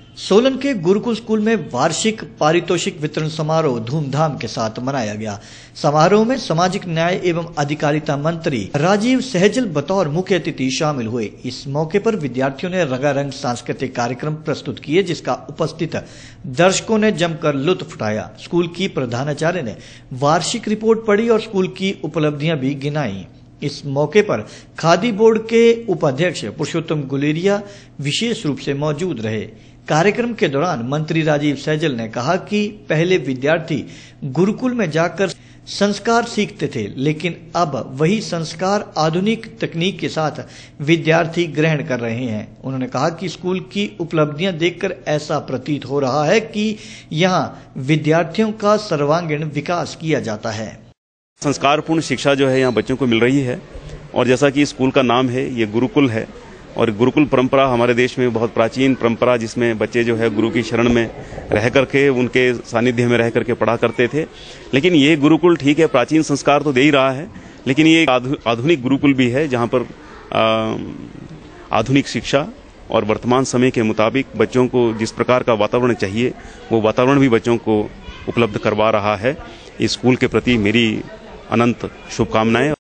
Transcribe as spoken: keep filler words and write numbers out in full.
सोलन के गुरुकुल स्कूल में वार्षिक पारितोषिक वितरण समारोह धूमधाम के साथ मनाया गया। समारोह में सामाजिक न्याय एवं अधिकारिता मंत्री राजीव सहजल बतौर मुख्य अतिथि शामिल हुए। इस मौके पर विद्यार्थियों ने रंगारंग सांस्कृतिक कार्यक्रम प्रस्तुत किए, जिसका उपस्थित दर्शकों ने जमकर लुत्फ उठाया। स्कूल की प्रधानाचार्य ने वार्षिक रिपोर्ट पढ़ी और स्कूल की उपलब्धियां भी गिनाई। इस मौके पर खादी बोर्ड के उपाध्यक्ष पुरुषोत्तम गुलेरिया विशेष रूप से मौजूद रहे। कार्यक्रम के दौरान मंत्री राजीव सहजल ने कहा कि पहले विद्यार्थी गुरुकुल में जाकर संस्कार सीखते थे, लेकिन अब वही संस्कार आधुनिक तकनीक के साथ विद्यार्थी ग्रहण कर रहे हैं। उन्होंने कहा कि स्कूल की उपलब्धियां देखकर ऐसा प्रतीत हो रहा है कि यहां विद्यार्थियों का सर्वांगीण विकास किया जाता है। संस्कारपूर्ण शिक्षा जो है यहाँ बच्चों को मिल रही है, और जैसा कि स्कूल का नाम है, ये गुरुकुल है, और गुरुकुल परंपरा हमारे देश में बहुत प्राचीन परंपरा, जिसमें बच्चे जो है गुरु की शरण में रह करके उनके सानिध्य में रह करके पढ़ा करते थे। लेकिन ये गुरुकुल ठीक है, प्राचीन संस्कार तो दे ही रहा है, लेकिन ये आधुनिक गुरुकुल भी है, जहाँ पर आधुनिक शिक्षा और वर्तमान समय के मुताबिक बच्चों को जिस प्रकार का वातावरण चाहिए वो वातावरण भी बच्चों को उपलब्ध करवा रहा है। इस स्कूल के प्रति मेरी अनंत शुभकामनाएं।